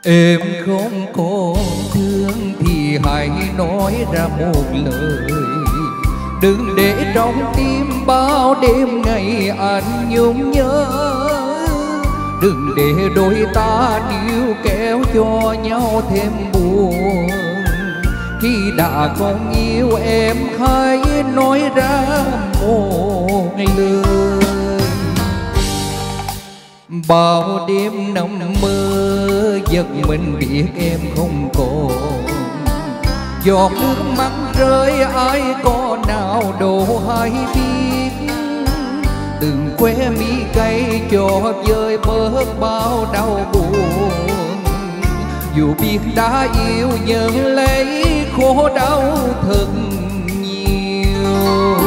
Em không còn thương thì hãy nói ra một lời, đừng để trong tim bao đêm ngày anh nhung nhớ. Đừng để đôi ta níu kéo cho nhau thêm buồn. Khi đã không yêu em hãy nói ra một lời. Bao đêm nằm mơ giật mình biết em không còn, giọt nước mắt rơi ai có nào đâu hay biết. Đừng quê mi cay cho vơi bớt bao đau buồn. Dù biết đã yêu nhưng lấy khổ đau thật nhiều.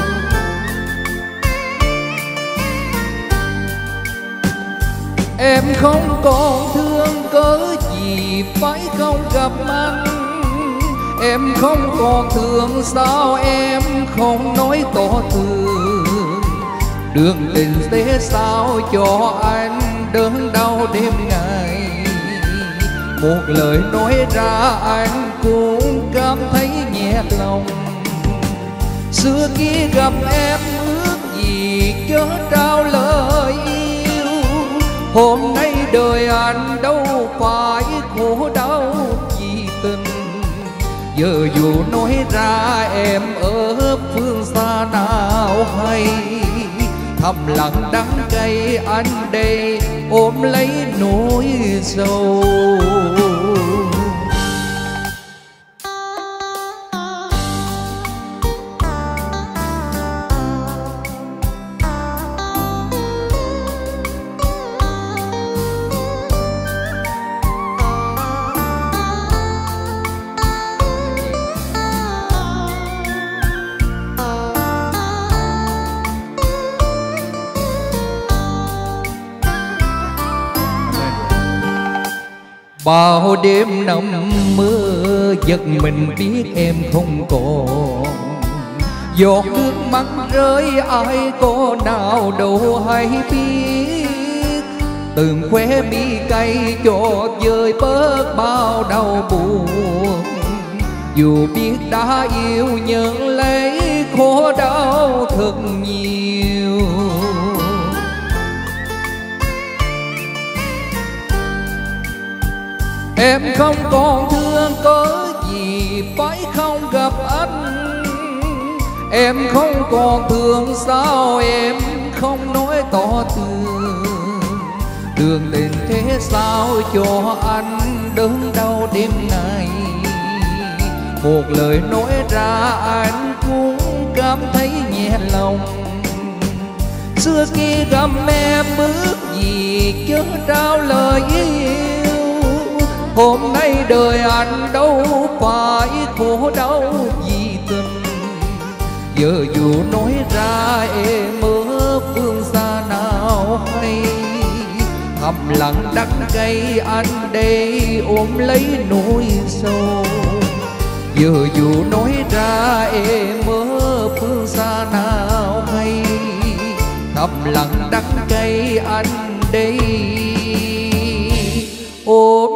Em không còn thương cớ gì phải không gặp anh. Em không còn thương sao em không nói tỏ tường. Đường tình thế sao cho anh đớn đau đêm ngày. Một lời nói ra anh cũng cảm thấy nhẹ lòng. Xưa kia gặp em ước gì chớ trao lời yêu. Hôm nay đời anh đâu phải khổ đau vì tình. Giờ dù nói ra em ở phương xa nào hay, thầm lặng đắng cay anh đây ôm lấy nỗi sầu. Bao đêm nằm mơ giật mình biết em không còn, giọt nước mắt rơi ai có nào đâu hay biết. Từng khóe mi cay cho vơi bớt bao đau buồn. Dù biết đã yêu nhưng lấy khổ đau thật nhiều. Em không còn thương cớ gì phải không gặp anh. Em không còn thương sao em không nói tỏ tường. Đường tình thế sao cho anh đớn đau đêm nay. Một lời nói ra anh cũng cảm thấy nhẹ lòng. Xưa kia gặp em ước gì chớ trao lời yêu. Hôm nay đời anh đâu phải khổ đau vì tình. Giờ dù nói ra em ở phương xa nào hay, thầm lặng đắng cay anh đây ôm lấy nỗi sầu. Giờ dù nói ra em ở phương xa nào hay, thầm lặng đắng cay anh đây ôm